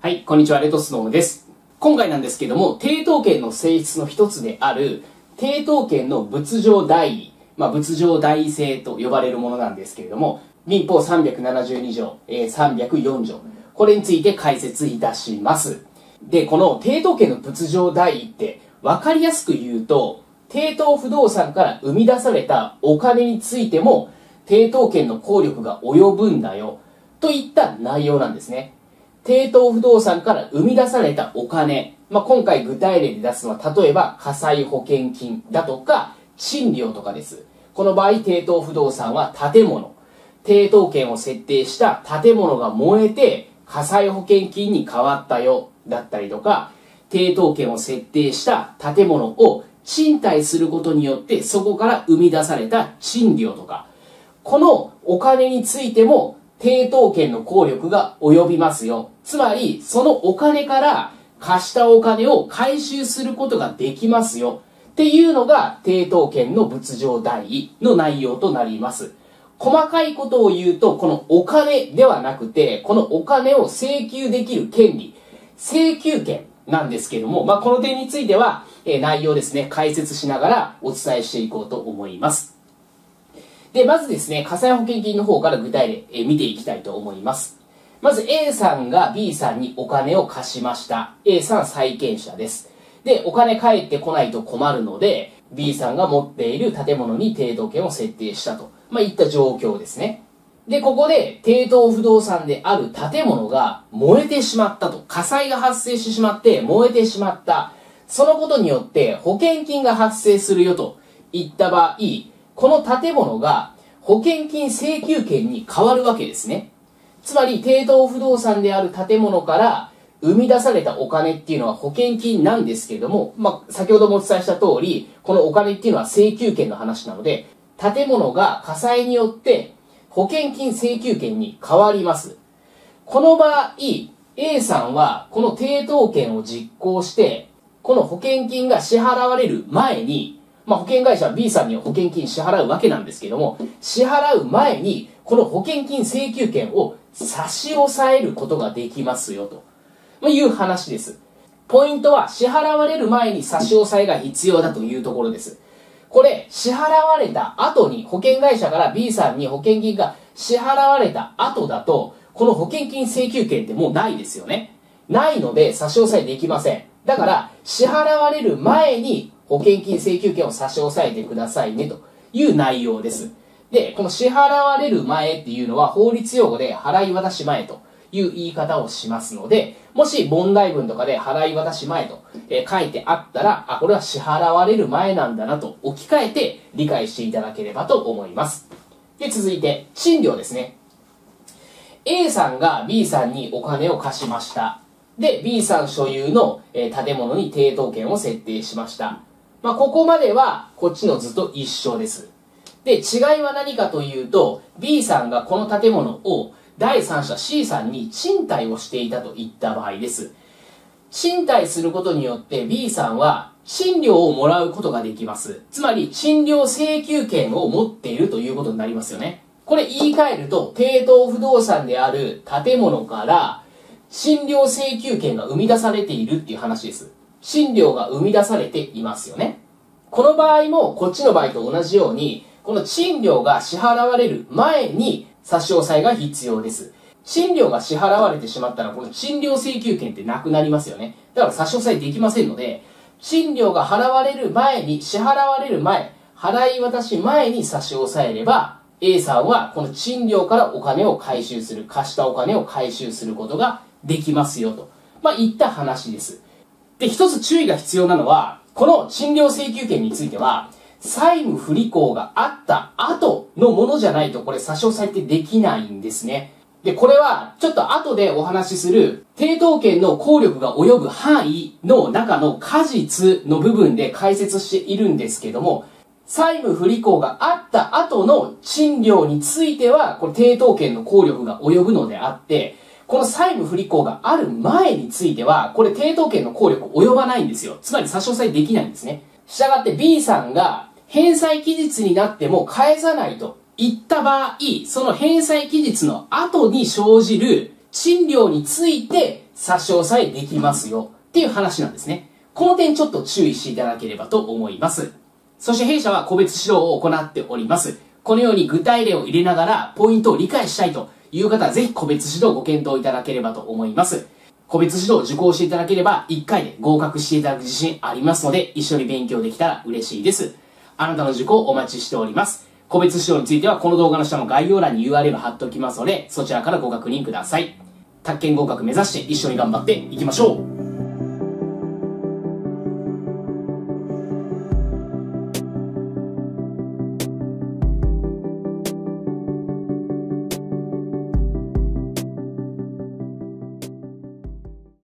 はい、こんにちは、レトスノームです。今回なんですけども、抵当権の性質の一つである、抵当権の物上代位、物上代位性と呼ばれるものなんですけれども、民法372条、304条、これについて解説いたします。で、この抵当権の物上代位って、わかりやすく言うと、抵当不動産から生み出されたお金についても、抵当権の効力が及ぶんだよ、といった内容なんですね。抵当不動産から生み出されたお金、今回具体例で出すのは、例えば火災保険金だとか賃料とかです。この場合、抵当不動産は建物。抵当権を設定した建物が燃えて火災保険金に変わったよだったりとか、抵当権を設定した建物を賃貸することによってそこから生み出された賃料とか、このお金についても抵当権の効力が及びますよ。つまり、そのお金から貸したお金を回収することができますよ。っていうのが抵当権の物上代位の内容となります。細かいことを言うと、このお金ではなくて、このお金を請求できる権利、請求権なんですけども、この点については、内容ですね、解説しながらお伝えしていこうと思います。で、まずですね、火災保険金の方から具体例、見ていきたいと思います。まず A さんが B さんにお金を貸しました。A さん債権者です。で、お金返ってこないと困るので、B さんが持っている建物に抵当権を設定したと。いった状況ですね。で、ここで抵当不動産である建物が燃えてしまったと。火災が発生してしまって燃えてしまった。そのことによって保険金が発生するよといった場合、この建物が保険金請求権に変わるわけですね。つまり、抵当不動産である建物から生み出されたお金っていうのは保険金なんですけれども、先ほどもお伝えした通り、このお金っていうのは請求権の話なので、建物が火災によって保険金請求権に変わります。この場合、A さんはこの抵当権を実行して、この保険金が支払われる前に、保険会社は B さんに保険金支払うわけなんですけども、支払う前に、この保険金請求権を差し押さえることができますよ、という話です。ポイントは、支払われる前に差し押さえが必要だというところです。これ、支払われた後に、保険会社から B さんに保険金が支払われた後だと、この保険金請求権ってもうないですよね。ないので差し押さえできません。だから、支払われる前に保険金請求権を差し押さえてくださいねという内容です。で、この支払われる前っていうのは法律用語で払い渡し前という言い方をしますので、もし問題文とかで払い渡し前と書いてあったら、これは支払われる前なんだなと置き換えて理解していただければと思います。で、続いて、賃料ですね。A さんが B さんにお金を貸しました。で、B さん所有の建物に抵当権を設定しました。ここまではこっちの図と一緒です。で、違いは何かというと、B さんがこの建物を第三者 C さんに賃貸をしていたといった場合です。賃貸することによって B さんは賃料をもらうことができます。つまり、賃料請求権を持っているということになりますよね。これ言い換えると、抵当不動産である建物から賃料請求権が生み出されているっていう話です。賃料が生み出されていますよね。この場合も、こっちの場合と同じように、この賃料が支払われる前に差し押さえが必要です。賃料が支払われてしまったら、この賃料請求権ってなくなりますよね。だから差し押さえできませんので、賃料が払われる前に、支払われる前、払い渡し前に差し押さえれば、A さんはこの賃料からお金を回収する、貸したお金を回収することができますよと。いった話です。で、一つ注意が必要なのは、この賃料請求権については、債務不履行があった後のものじゃないとこれ差し押さえってできないんですね。で、これはちょっと後でお話しする抵当権の効力が及ぶ範囲の中の果実の部分で解説しているんですけども、債務不履行があった後の賃料については、これ抵当権の効力が及ぶのであって、この債務不履行がある前については、これ抵当権の効力及ばないんですよ。つまり差し押さえできないんですね。したがって B さんが返済期日になっても返さないといった場合、その返済期日の後に生じる賃料について差し押さえできますよっていう話なんですね。この点ちょっと注意していただければと思います。そして弊社は個別指導を行っております。このように具体例を入れながらポイントを理解したいという方はぜひ個別指導をご検討いただければと思います。個別指導を受講していただければ1回で合格していただく自信ありますので一緒に勉強できたら嬉しいです。あなたの受講お待ちしております。個別指導についてはこの動画の下の概要欄に URL 貼っておきますのでそちらからご確認ください。宅建合格目指して一緒に頑張っていきましょう。